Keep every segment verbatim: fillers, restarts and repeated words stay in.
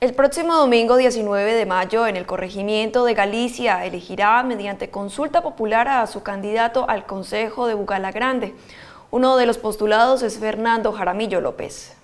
El próximo domingo diecinueve de mayo, en el corregimiento de Galicia, elegirá mediante consulta popular a su candidato al Concejo de Bugalagrande. Uno de los postulados es Fernando Jaramillo López.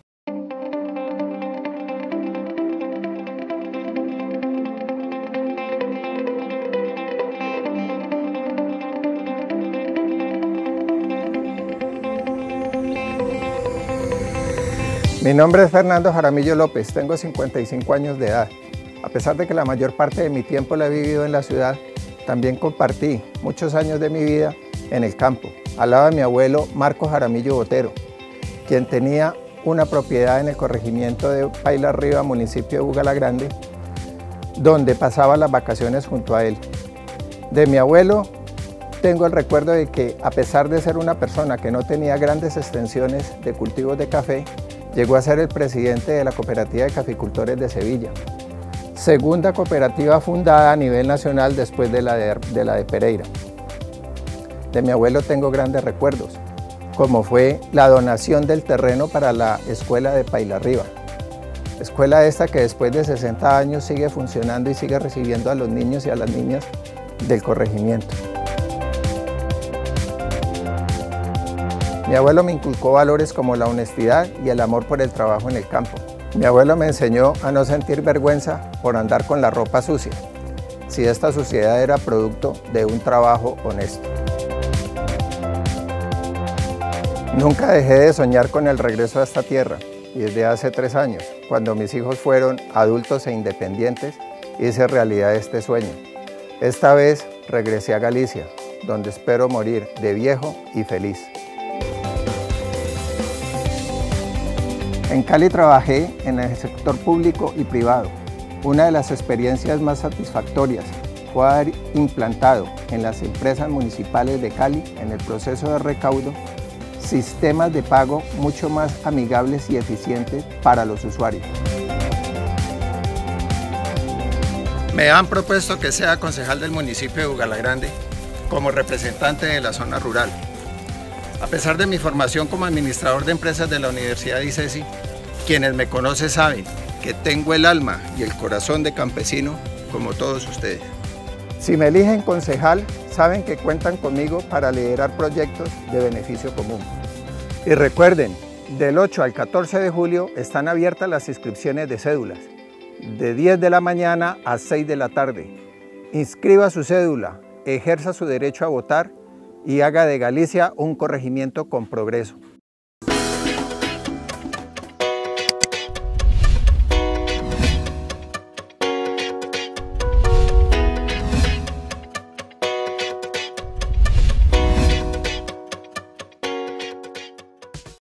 Mi nombre es Fernando Jaramillo López, tengo cincuenta y cinco años de edad. A pesar de que la mayor parte de mi tiempo la he vivido en la ciudad, también compartí muchos años de mi vida en el campo, al lado de mi abuelo Marco Jaramillo Botero, quien tenía una propiedad en el corregimiento de Paila Arriba, municipio de Bugalagrande, donde pasaba las vacaciones junto a él. De mi abuelo tengo el recuerdo de que, a pesar de ser una persona que no tenía grandes extensiones de cultivos de café, llegó a ser el presidente de la Cooperativa de Caficultores de Sevilla, segunda cooperativa fundada a nivel nacional después de la de, de la de Pereira. De mi abuelo tengo grandes recuerdos, como fue la donación del terreno para la escuela de Paila Arriba. Escuela esta que después de sesenta años sigue funcionando y sigue recibiendo a los niños y a las niñas del corregimiento. Mi abuelo me inculcó valores como la honestidad y el amor por el trabajo en el campo. Mi abuelo me enseñó a no sentir vergüenza por andar con la ropa sucia, si esta suciedad era producto de un trabajo honesto. Nunca dejé de soñar con el regreso a esta tierra, y desde hace tres años, cuando mis hijos fueron adultos e independientes, hice realidad este sueño. Esta vez regresé a Galicia, donde espero morir de viejo y feliz. En Cali trabajé en el sector público y privado. Una de las experiencias más satisfactorias fue haber implantado en las empresas municipales de Cali, en el proceso de recaudo, sistemas de pago mucho más amigables y eficientes para los usuarios. Me han propuesto que sea concejal del municipio de Bugalagrande como representante de la zona rural. A pesar de mi formación como administrador de empresas de la Universidad de ICESI, quienes me conocen saben que tengo el alma y el corazón de campesino como todos ustedes. Si me eligen concejal, saben que cuentan conmigo para liderar proyectos de beneficio común. Y recuerden, del ocho al catorce de julio están abiertas las inscripciones de cédulas, de diez de la mañana a seis de la tarde. Inscriba su cédula, ejerza su derecho a votar y haga de Galicia un corregimiento con progreso.